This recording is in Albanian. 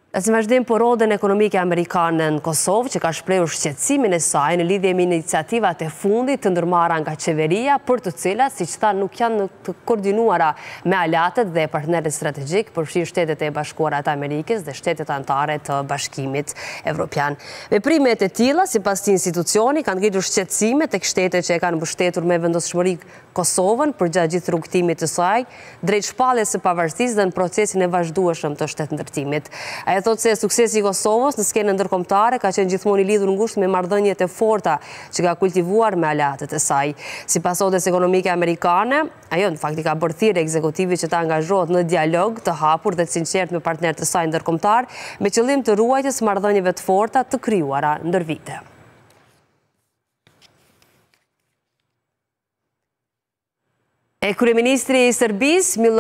Si vazhdim për rodën ekonomike amerikane në Kosovë, që ka shprehur shqetësimin e saj në lidhje me iniciativat e fundit të ndërmarra nga qeveria, për të cilat, siç tha, nuk janë të koordinuara me aleatët dhe partnerët strategjik, përfshirë Shtetet e Bashkuara të Amerikës dhe shtetet anëtare të Bashkimit Evropian. Veprimet e tilla, sipas këtij institucioni, kanë ngritur shqetësime tek shtetet që e kanë mbështetur me vendosshmëri Kosovën përgjatë gjithë rrugtimit të saj, drejt shpalljes së pavarësisë dhe në procesin e vazhdueshëm të shtetëndërtimit. Ai thotë se suksesi i Kosovës në skenën ndërkombëtare ka qenë gjithmonë i lidhur ngushtë me marrëdhëniet e forta që ka kultivuar me aleatët e saj. Sipas odës ekonomike amerikane, ajo në fakt i ka bërë thirrje ekzekutivit që të angazhohet në dialog të hapur dhe të sinqert me partnerët e saj ndërkombëtar me qëllim të ruajtjes marrëdhënieve të forta të krijuara ndër vite. Kryeministri i Serbisë